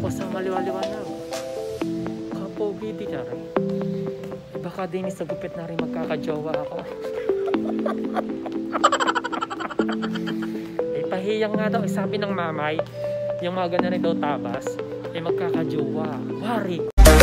ako sa maliwaliwanag. Kapogi di na rin. Baka din sa gupit na rin magkakajowa ako. Pahiyang nga daw, sabi ng mamay, yung mga ganun daw tabas, magkakajowa. Wari!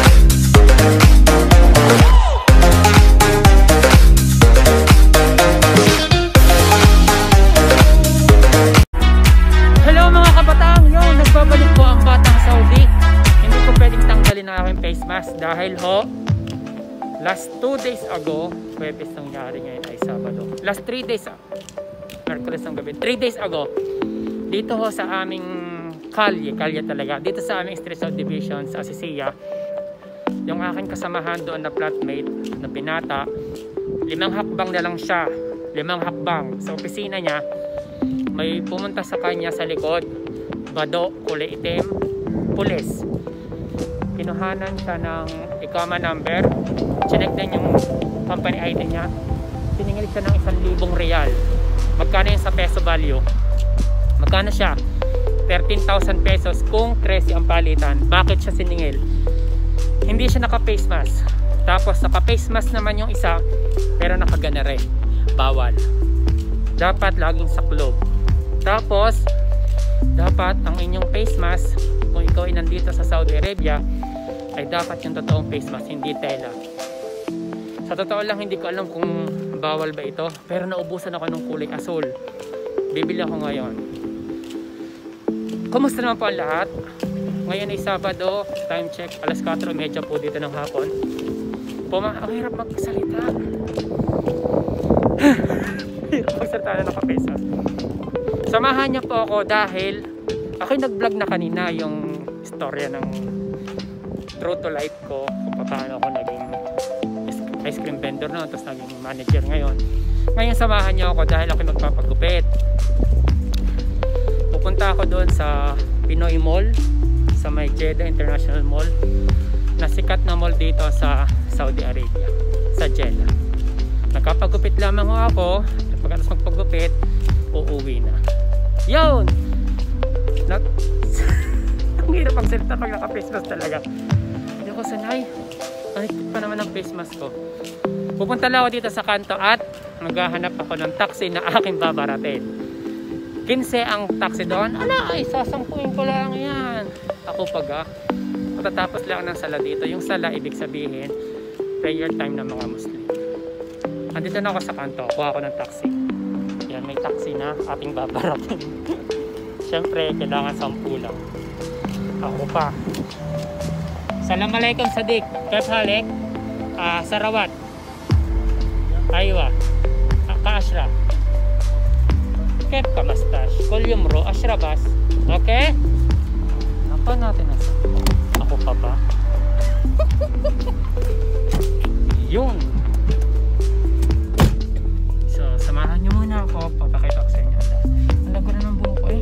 Hello mga kabataan! Yung nagbabalik po ang Batang Saudi. Hindi ko pwedeng tanggalin ang aking face mask dahil last 2 days ago, Huwebes nangyari, ngayon ay Sabado. Last 3 days, Merkules ng gabi, 3 days ago, dito sa aming kalye talaga, dito sa aming Street Subdivision sa Asisiya, yung aking kasamahan doon na flatmate na binata, 5 hakbang na lang siya, 5 hakbang sa opisina niya. May pumunta sa kanya sa likod, bado, kulay itim, pulis. Kinuhanan siya ng ikama number, chinek din yung company ID niya, tiningil siya ng 1,000 real. Magkano yun sa peso value? Magkano siya? 13,000 pesos kung 13 ang palitan. Bakit siya siningil? Hindi siya naka face mask. Tapos naka face mask naman yung isa, pero nakaganere. Bawal. Dapat laging sa club. Tapos dapat ang inyong face mask, kung ikaw ay nandito sa Saudi Arabia, ay dapat yung totoong face mask, hindi tela. Sa totoo lang, hindi ko alam kung bawal ba ito, pero naubusan ako ng kulay asul. Bibili ako ngayon. Kumusta naman po ang lahat? Ngayon ay Sabado, time check, alas 4:30 po dito ng hapon. Ang hirap magsalita. Hirap magsalita na nakapesas. Samahan niyo po ako dahil ako'y nag-vlog na kanina yung istorya ng true to life ko, kung paano ako naging ice cream vendor noon, tapos naging manager ngayon. Ngayon samahan niyo ako dahil ako magpapagupit. Pupunta ako doon sa Pinoy Mall, sa may Jeddah International Mall, na sikat na mall dito sa Saudi Arabia, sa Jeddah. Nagpapagupit lamang ako, pagkatapos magpagupit, uuwi na. Yun! Ang hirap ang salita pag naka-face mask talaga. Hindi ako sanay. Nakikita pa naman ang face mask ko. Pupunta lang ako dito sa kanto at maghahanap ako ng taxi na aking babaratin. 15 ang taxi doon. Ala, ay sasampuin ko lang yan. Ako matatapos lang ng sala dito. Yung sala, ibig sabihin prayer time ng mga Muslim. Andito na ako sa kanto, kuha ako ng taxi. Yan, may taxi na ating babaratin. Siyempre, kailangan 10 lang. Ako pa. Assalamualaikum Sadiq. Kaya halik? Sarawat. Aywa. Ka-Ashraf. Kep ka mustache. Kul yumro. Ashrabas. Okay? Apa natin nasa? Ako pa ba? Yun. So, samahan nyo muna ako. Papakita ko sa inyo. Alam ko na ng buhok ko eh.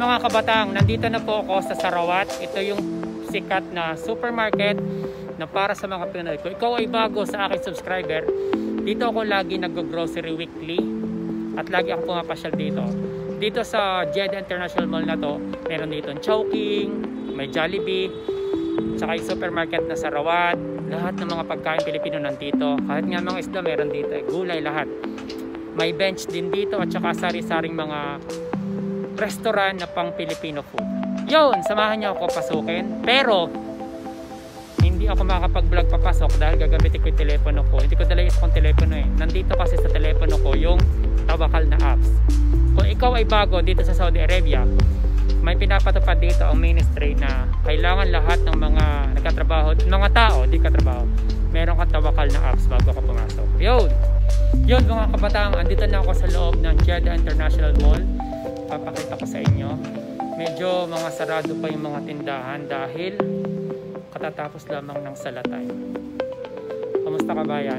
mga kabatang, nandito na po ako sa Sarawat. Ito yung sikat na supermarket na para sa mga Pinoy. Kung ikaw ay bago sa aking subscriber, dito ako lagi nag-grocery weekly at lagi ako pumapasyal dito. Dito sa Jeddah International Mall na to, meron dito Chowking, may Jollibee, tsaka yung supermarket na Sarawat. Lahat ng mga pagkain Pilipino nandito. Kahit nga mga isda meron dito, gulay lahat. May bench din dito at saka sari-saring mga restaurant na pang Filipino food. Yun, samahan niyo ako pasukin. Pero hindi ako makakapag-vlog papasok dahil gagamitin ko yung telepono ko. Hindi ko dala yung isang telepono eh. Nandito kasi sa telepono ko yung Tawakal na apps. Kung ikaw ay bago dito sa Saudi Arabia, may pinapatupad dito ang ministry na kailangan lahat ng mga nagkatrabaho, mga tao, di katrabaho, meron kang Tawakal na apps bago ka pumasok. Yun mga kabatang, andito na ako sa loob ng Jeddah International Mall. Papakita ko sa inyo. Medyo mga sarado pa yung mga tindahan dahil katatapos lamang ng salatay. Kamusta ka bayan?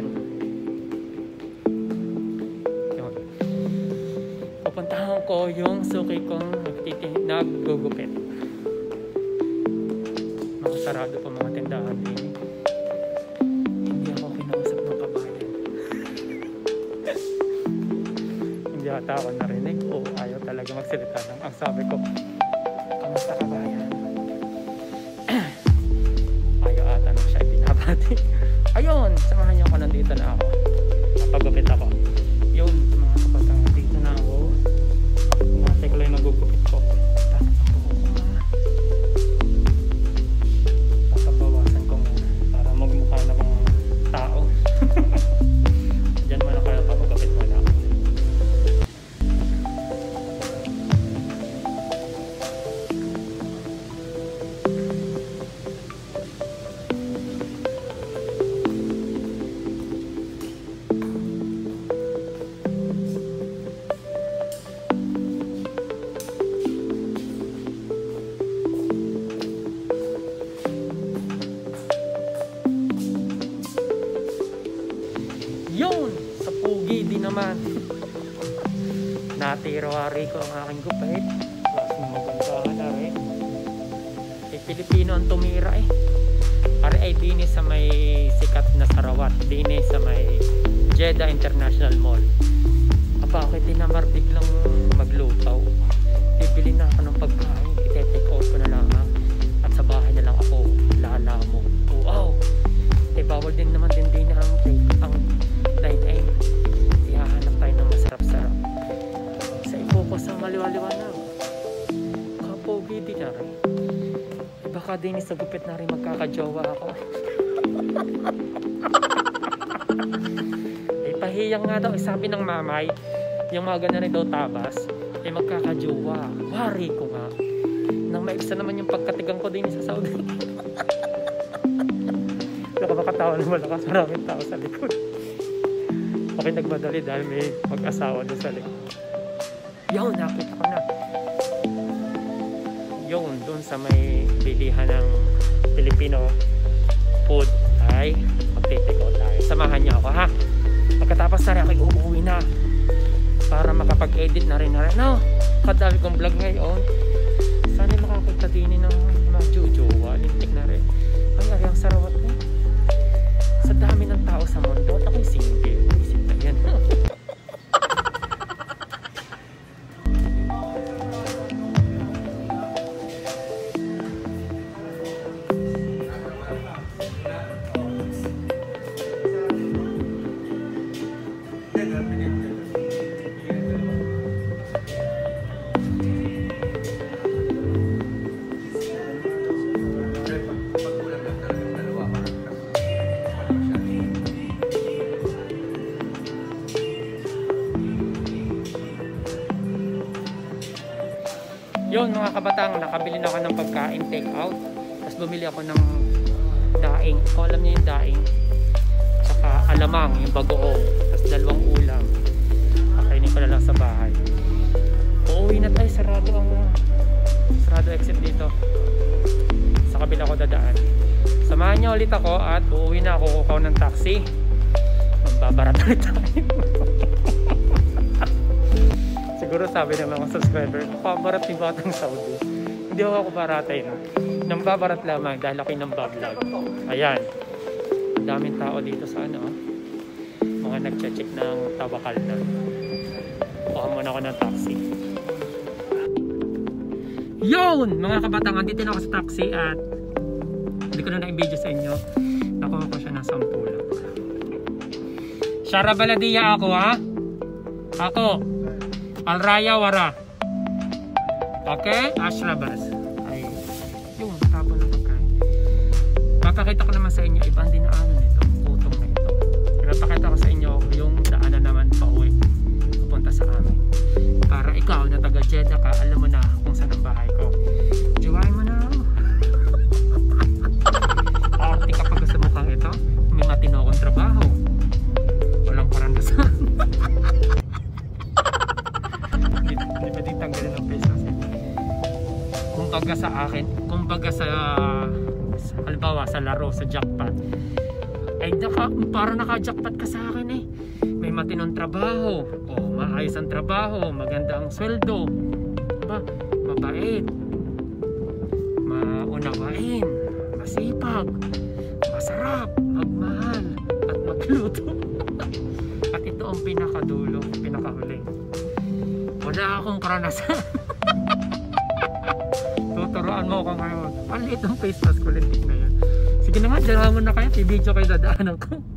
Yun. Pupuntahan ko yung suki kong naggugupit. Mga sarado pa mga tindahan din. Hindi ako kinausap ng kabayan. Hindi ata ako narinig o ayaw talaga magsalita ng ang sabi ko. Kamusta ka bayan? Ayaw ata nang siya binabati. Ayun, samahan niyo ako, nandito na ako. Napagupit ako. Yun, mga kabatang, dito na ako. Nasa ko lang yung nagugupit ko. Tapos ang buho ko nga. Papabawasan ko muna para magmukha na mga tao. Diyan mo na kayo papagupit mo na. Yun! Sa pugi din naman. Natiro-ari ko ang aking gupit. Klaseng magandahan na rin. Pilipino ang tumira eh. Pare ay dini sa may sikat na Sarawat. Dini sa may Jeddah International Mall. Bakit tinamar biglang maglutaw? Bibili na ako ng pagkain. Ite-take out ko na lang. At sa bahay na lang ako lalamo. Wow! Eh bawal din naman din na ang dine-in. Ihahanap tayo ng masarap-sarap. Sa i-focus sa maliwaliwanag. Kapogi din na rin. Eh baka din sa gupit na rin magkakajowa ako. Eh pahiyang nga daw. Sabi ng mamay, yung mga ganun rin daw tabas, eh magkakajowa. Wari ko nga. Nang maibsa naman yung pagkatigang ko din sa Saudi. Nakabakatawa na malakas, maraming tao sa likod. Okay, nagmadali dahil may mag-asawa doon sa likod. Yun, nakita ko na. Yun, doon sa may bilihan ng Filipino food ay magtitiko tayo. Samahan niyo ako ha. Pagkatapos na rin ako'y uuwi na para makapag-edit na rin. No, kadami kong vlog ngayon. Sana makakita din ng mga jojowa. Lintik na rin. Ay, ang Sarawat ko. Sa dami ng tao sa mundo at ako'y single. Isip na yan. Yun mga kabatang, nakabili na ako ng pagkain take out. Tapos bumili ako ng daing. Kung alam niyo yung daing. Tsaka alamang, yung bagoong. Tapos 2 ulam. Kakainin ko na lang sa bahay. Uuwi na tayo, sarado exit dito. Sa kabila ko dadaan. Samahan niyo ulit ako at uuwi na ako, kukaw ng taxi. Magbabarat ulit tayo. Siguro sabi ng mga subscriber, pabarat ni Batang Saudi. Hindi ako baratay, no? Nang babarat lamang dahil ako ng vlog. Ayan. Ang daming tao dito sa ano, mga nagche-check ng Tawakal na. Kuha muna ako ng taxi. Yun! Mga kabatangan, dito na ako sa taxi at hindi ko na na-video sa inyo. Nakuha ko siya ng 10 lang. Shara Baladia ako, ha? Ako. Alraya Wara. Okay? Ashrabas. Ay, yung tapon na pagkain. Papakita ko naman sa inyo ibang dinaanan nito. Putong na ito. Papakita ko sa inyo yung daanan naman pa uwi. Pupunta sa amin. Para ikaw na taga Jeddah ka, alam mo na kung saan ang bahay ko. Jiwain mo na ako. Arte kapag sa mukhang ito, may matino akong trabaho. Walang parandasan. Hindi ba din tanggalin ang face kasi kumbaga sa akin, kumbaga sa halimbawa sa laro, sa jackpot ay para naka-jackpot ka sa akin eh. May matinong trabaho, maayos ang trabaho, maganda ang sweldo, diba? Mabait, maunawain, masipag, masarap, magmahal at magluto. At ito ang pinakadulo, pinakahuling. Wala akong karanasan. Tuturuan mo ko ngayon. Ang liit ng face mask ko, lintik na yan. Sige naman, dyan mo na kayo, i-video kayo dadaanan ko.